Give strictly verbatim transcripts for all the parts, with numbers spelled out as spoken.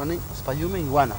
Rani, Spayume, Iguana.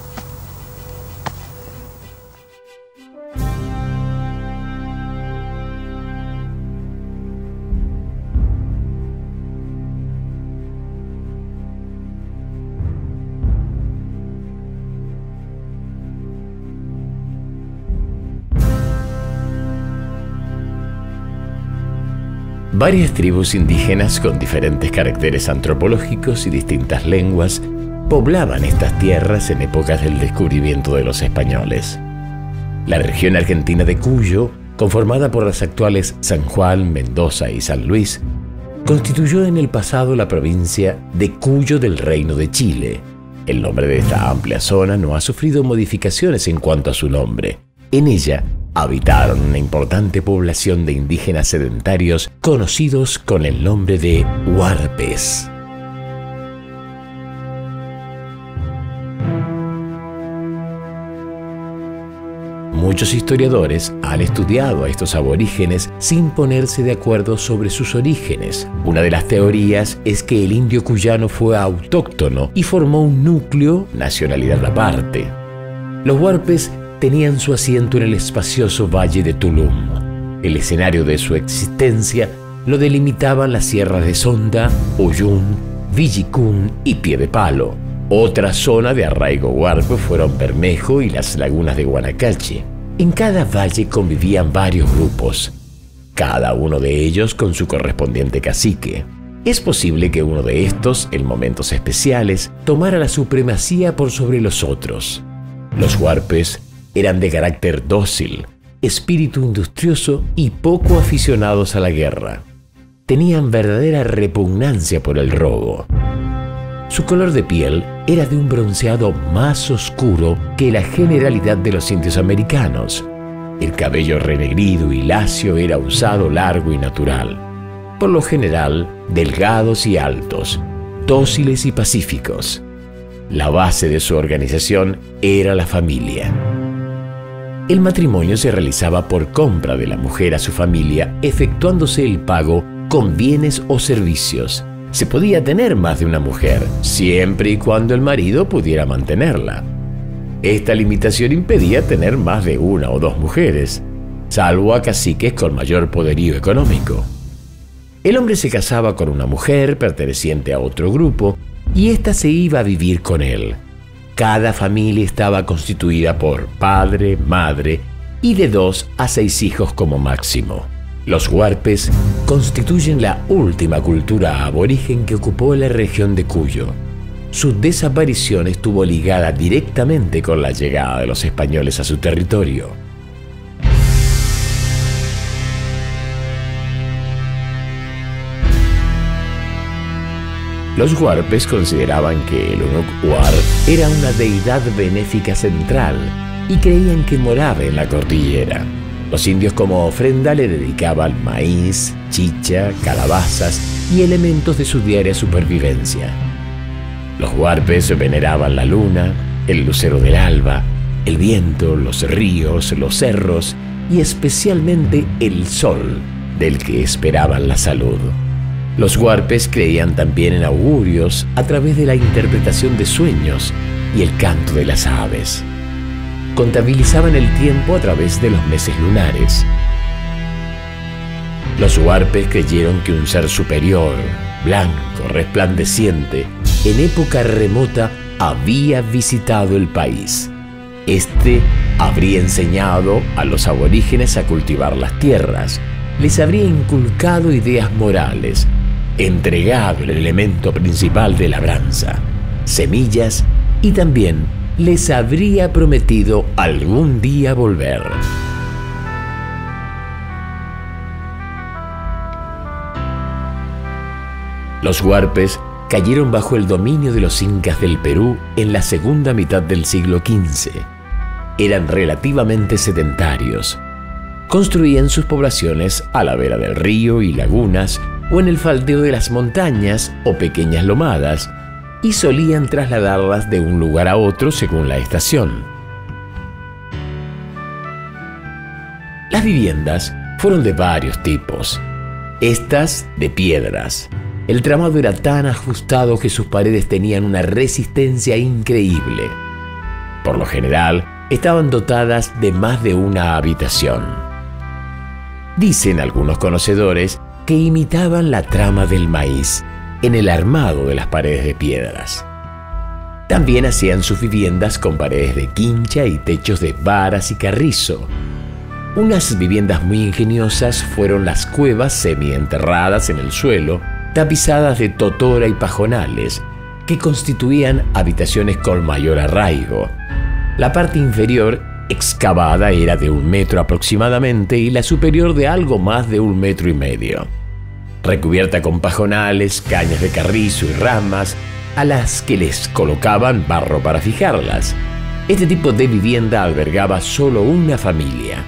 Varias tribus indígenas con diferentes caracteres antropológicos y distintas lenguas poblaban estas tierras en épocas del descubrimiento de los españoles. La región argentina de Cuyo, conformada por las actuales San Juan, Mendoza y San Luis, constituyó en el pasado la provincia de Cuyo del Reino de Chile. El nombre de esta amplia zona no ha sufrido modificaciones en cuanto a su nombre. En ella habitaron una importante población de indígenas sedentarios conocidos con el nombre de huarpes. Muchos historiadores han estudiado a estos aborígenes sin ponerse de acuerdo sobre sus orígenes. Una de las teorías es que el indio cuyano fue autóctono y formó un núcleo, nacionalidad aparte. Los huarpes tenían su asiento en el espacioso valle de Tulum. El escenario de su existencia lo delimitaban las sierras de Sonda, Uyún, Villicún y Piedepalo. Otra zona de arraigo huarpe fueron Bermejo y las lagunas de Guanacache. En cada valle convivían varios grupos, cada uno de ellos con su correspondiente cacique. Es posible que uno de estos, en momentos especiales, tomara la supremacía por sobre los otros. Los huarpes eran de carácter dócil, espíritu industrioso y poco aficionados a la guerra. Tenían verdadera repugnancia por el robo. Su color de piel era de un bronceado más oscuro que la generalidad de los indios americanos. El cabello renegrido y lacio era usado largo y natural. Por lo general, delgados y altos, dóciles y pacíficos. La base de su organización era la familia. El matrimonio se realizaba por compra de la mujer a su familia, efectuándose el pago con bienes o servicios. Se podía tener más de una mujer, siempre y cuando el marido pudiera mantenerla. Esta limitación impedía tener más de una o dos mujeres, salvo a caciques con mayor poderío económico. El hombre se casaba con una mujer perteneciente a otro grupo y ésta se iba a vivir con él. Cada familia estaba constituida por padre, madre y de dos a seis hijos como máximo. Los huarpes constituyen la última cultura aborigen que ocupó la región de Cuyo. Su desaparición estuvo ligada directamente con la llegada de los españoles a su territorio. Los huarpes consideraban que el Unuk Huar era una deidad benéfica central y creían que moraba en la cordillera. Los indios como ofrenda le dedicaban maíz, chicha, calabazas y elementos de su diaria supervivencia. Los huarpes veneraban la luna, el lucero del alba, el viento, los ríos, los cerros y especialmente el sol, del que esperaban la salud. Los huarpes creían también en augurios a través de la interpretación de sueños y el canto de las aves. Contabilizaban el tiempo a través de los meses lunares. Los huarpes creyeron que un ser superior, blanco, resplandeciente, en época remota había visitado el país. Este habría enseñado a los aborígenes a cultivar las tierras, les habría inculcado ideas morales, entregado el elemento principal de labranza, semillas, y también les habría prometido algún día volver. Los huarpes cayeron bajo el dominio de los incas del Perú en la segunda mitad del siglo quince. Eran relativamente sedentarios. Construían sus poblaciones a la vera del río y lagunas o en el faldeo de las montañas o pequeñas lomadas y solían trasladarlas de un lugar a otro según la estación. Las viviendas fueron de varios tipos. Estas de piedras, El tramado era tan ajustado que sus paredes tenían una resistencia increíble. Por lo general, estaban dotadas de más de una habitación. Dicen algunos conocedores que imitaban la trama del maíz en el armado de las paredes de piedras. También hacían sus viviendas con paredes de quincha y techos de varas y carrizo. Unas viviendas muy ingeniosas fueron las cuevas semienterradas en el suelo, tapizadas de totora y pajonales, que constituían habitaciones con mayor arraigo. La parte inferior, excavada, era de un metro aproximadamente y la superior de algo más de un metro y medio. Recubierta con pajonales, cañas de carrizo y ramas, a las que les colocaban barro para fijarlas. Este tipo de vivienda albergaba solo una familia.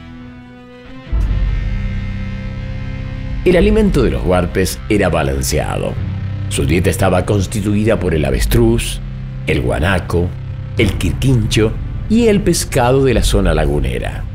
El alimento de los huarpes era balanceado. Su dieta estaba constituida por el avestruz, el guanaco, el quirquincho y el pescado de la zona lagunera.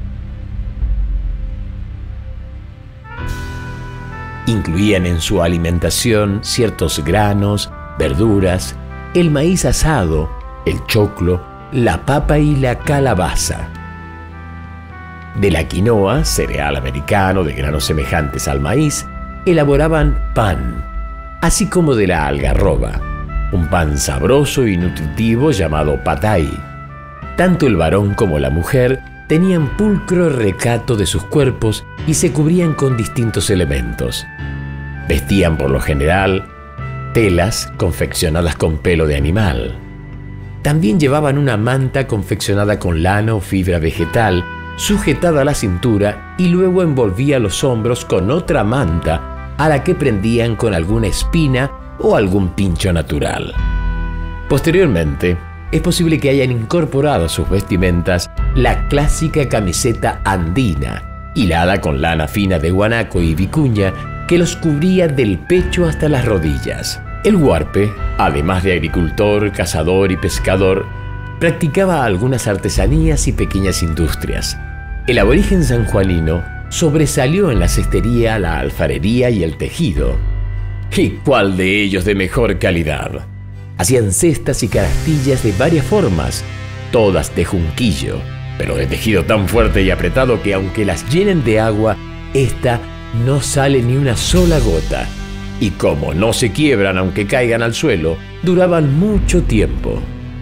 Incluían en su alimentación ciertos granos, verduras, el maíz asado, el choclo, la papa y la calabaza. De la quinoa, cereal americano de granos semejantes al maíz, elaboraban pan, así como de la algarroba, un pan sabroso y nutritivo llamado patay. Tanto el varón como la mujer tenían pulcro recato de sus cuerpos y se cubrían con distintos elementos. Vestían por lo general telas confeccionadas con pelo de animal. También llevaban una manta confeccionada con lana o fibra vegetal, sujetada a la cintura y luego envolvía los hombros con otra manta a la que prendían con alguna espina o algún pincho natural. Posteriormente, es posible que hayan incorporado a sus vestimentas la clásica camiseta andina, hilada con lana fina de guanaco y vicuña que los cubría del pecho hasta las rodillas. El huarpe, además de agricultor, cazador y pescador, practicaba algunas artesanías y pequeñas industrias. El aborigen sanjuanino sobresalió en la cestería, la alfarería y el tejido. ¿Y cuál de ellos de mejor calidad? Hacían cestas y canastillas de varias formas, todas de junquillo, pero de tejido tan fuerte y apretado que aunque las llenen de agua, esta no sale ni una sola gota. Y como no se quiebran aunque caigan al suelo, duraban mucho tiempo.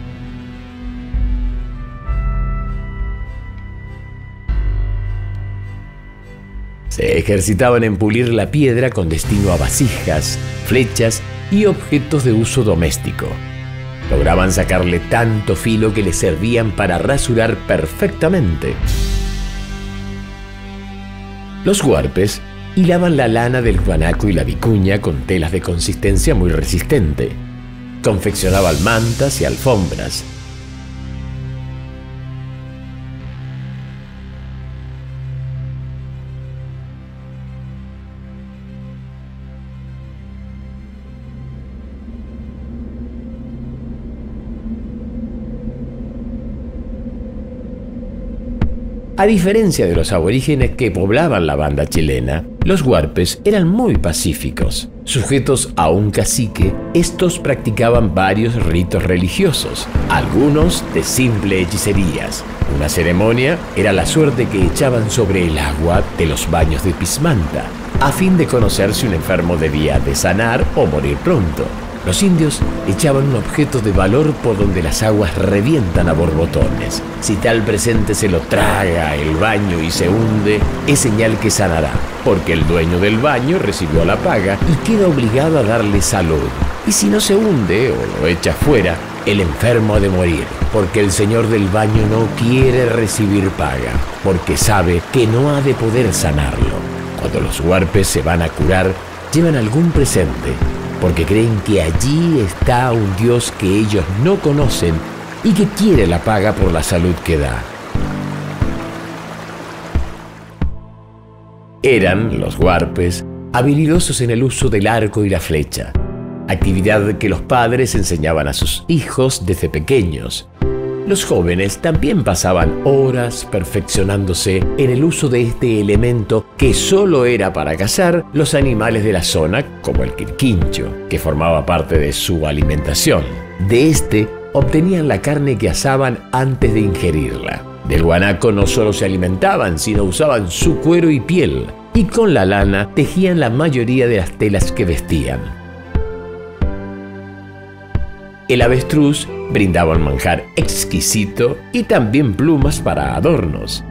Se ejercitaban en pulir la piedra con destino a vasijas, flechas y objetos de uso doméstico. Lograban sacarle tanto filo que les servían para rasurar perfectamente. Los huarpes hilaban la lana del guanaco y la vicuña con telas de consistencia muy resistente. Confeccionaban mantas y alfombras. A diferencia de los aborígenes que poblaban la banda chilena, los huarpes eran muy pacíficos. Sujetos a un cacique, estos practicaban varios ritos religiosos, algunos de simple hechicerías. Una ceremonia era la suerte que echaban sobre el agua de los baños de Pismanta, a fin de conocer si un enfermo debía de sanar o morir pronto. Los indios echaban un objeto de valor por donde las aguas revientan a borbotones. Si tal presente se lo traga el baño y se hunde, es señal que sanará, porque el dueño del baño recibió la paga y queda obligado a darle salud. Y si no se hunde o lo echa fuera, el enfermo ha de morir, porque el señor del baño no quiere recibir paga, porque sabe que no ha de poder sanarlo. Cuando los huarpes se van a curar, llevan algún presente, porque creen que allí está un Dios que ellos no conocen y que quiere la paga por la salud que da. Eran los huarpes habilidosos en el uso del arco y la flecha, actividad que los padres enseñaban a sus hijos desde pequeños. Los jóvenes también pasaban horas perfeccionándose en el uso de este elemento que solo era para cazar los animales de la zona, como el quirquincho, que formaba parte de su alimentación. De este obtenían la carne que asaban antes de ingerirla. Del guanaco no solo se alimentaban, sino usaban su cuero y piel, y con la lana tejían la mayoría de las telas que vestían. El avestruz brindaba un manjar exquisito y también plumas para adornos.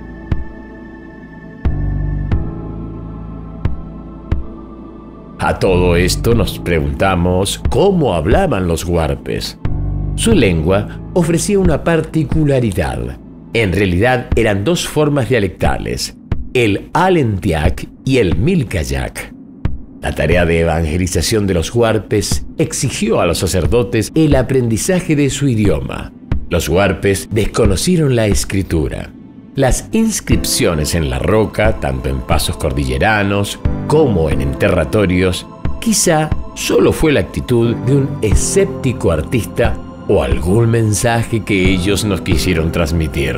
A todo esto nos preguntamos cómo hablaban los huarpes. Su lengua ofrecía una particularidad. En realidad eran dos formas dialectales, el alentiac y el milcayac. La tarea de evangelización de los huarpes exigió a los sacerdotes el aprendizaje de su idioma. Los huarpes desconocieron la escritura. Las inscripciones en la roca, tanto en pasos cordilleranos como en enterratorios, quizá solo fue la actitud de un escéptico artista o algún mensaje que ellos nos quisieron transmitir.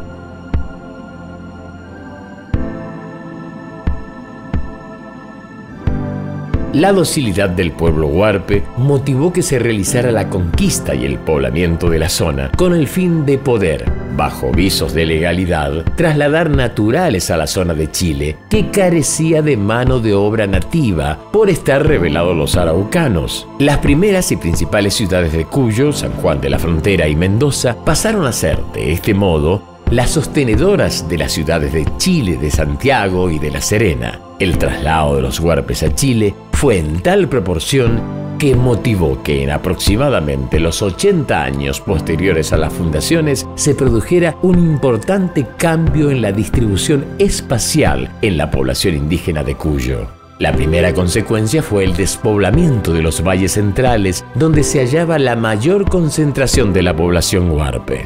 La docilidad del pueblo huarpe motivó que se realizara la conquista y el poblamiento de la zona con el fin de poder, bajo visos de legalidad, trasladar naturales a la zona de Chile que carecía de mano de obra nativa por estar rebelados los araucanos. Las primeras y principales ciudades de Cuyo, San Juan de la Frontera y Mendoza pasaron a ser, de este modo, las sostenedoras de las ciudades de Chile, de Santiago y de La Serena. El traslado de los huarpes a Chile fue en tal proporción que motivó que en aproximadamente los ochenta años posteriores a las fundaciones se produjera un importante cambio en la distribución espacial en la población indígena de Cuyo. La primera consecuencia fue el despoblamiento de los valles centrales, donde se hallaba la mayor concentración de la población huarpe.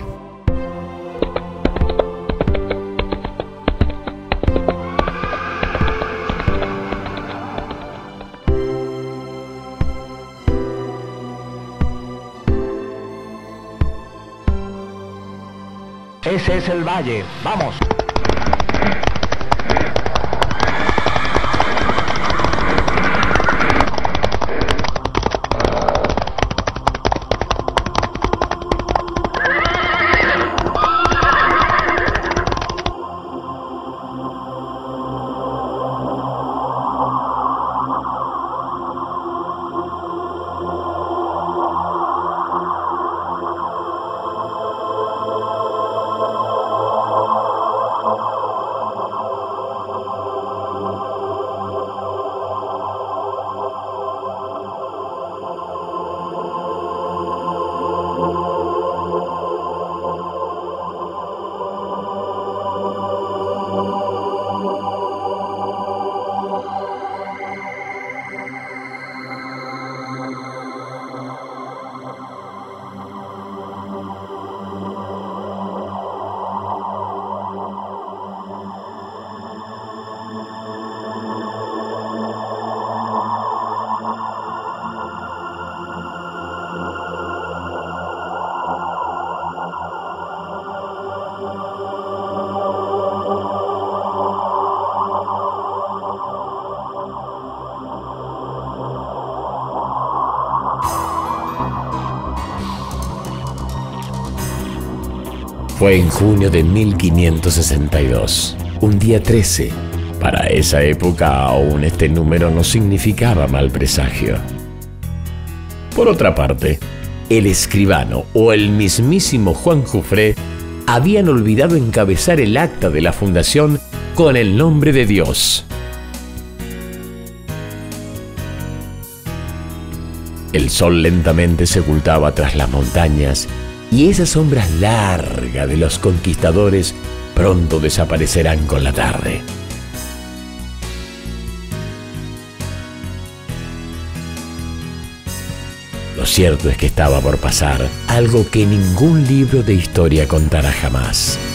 Ese es el valle. ¡Vamos! Fue en junio de mil quinientos sesenta y dos, un día trece. Para esa época aún este número no significaba mal presagio. Por otra parte, el escribano o el mismísimo Juan Jufré habían olvidado encabezar el acta de la fundación con el nombre de Dios. El sol lentamente se ocultaba tras las montañas y esas sombras largas de los conquistadores pronto desaparecerán con la tarde. Lo cierto es que estaba por pasar algo que ningún libro de historia contará jamás.